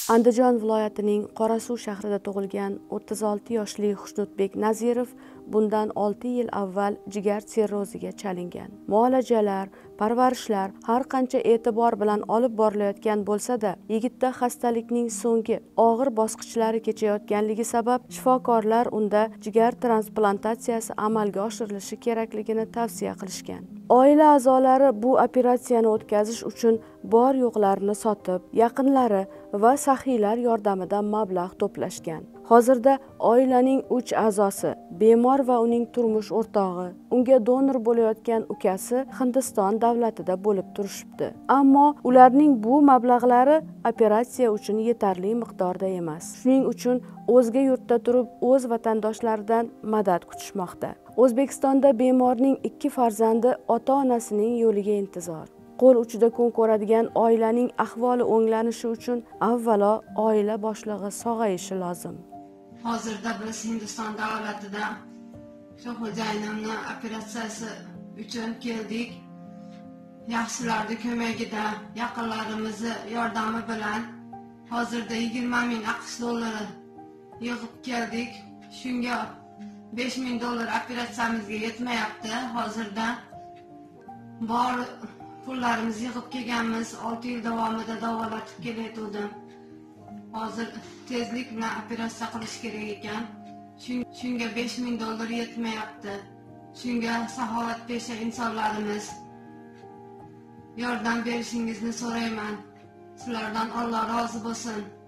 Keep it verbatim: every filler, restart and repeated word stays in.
Andijon viloyatining Qorasuv shahrida tug'ilgan o'ttiz olti yoshli Xushnudbek Nazirov bundan olti yil avval jigar sirroziga chalingan. Muolajalar, parvarishlar har qancha e'tibor bilan olib borilayotgan bo'lsa-da, yigitda xastalikning so'nggi og'ir bosqichlari kechayotganligi sabab shifokorlar unda jigar transplantatsiyasi amalga oshirilishi kerakligini tavsiya qilishgan. Oila a'zolari bu operatsiyani o'tkazish uchun bor yo'qlarini sotib, yaqinlari va saxiylar yordamida mablag' to'plashgan. Hozirda oilaning uch a'zosi, bemor va uning turmush o'rtog'i, unga donor bo'layotgan ukasi Hindiston davlatida bo'lib turishibdi. Ammo ularning bu mablag'lari operatsiya uchun yetarli miqdorda emas. Shuning uchun o'zga yurtda turib o'z vatandoshlaridan madad kutishmoqda. O'zbekistonda bemorning ikki farzandi ota-onasining yo'liga intizor. Qo'l uchida kun ko'radigan oilaning ahvoli o'nglanishi uchun avvalo oila boshlig'i sog'ayishi lozim. Hozirda biz Hindiston davlatida shu xo'jayinimni operatsiyasi uchun keldik. Yaxshilarning ko'magida, yaqinlarimizni yordami bilan hozirda yigirma ming AQSh dollari yig'ib keldik. Shunga besh ming dollar operatsiyamizga yetmayapti. Hozirda bor pullarimizni yig'ib kelganmiz. olti yil davomida davolatib kelayotgandim. Hozir tezlik bilan operatsiya qilish kerak ekan. Shunga besh ming dollar yetmayapti. Shunga saxovatpesha insonlarimiz yordam berishingizni so'rayman. Sizlardan Alloh rozi bo'lsin.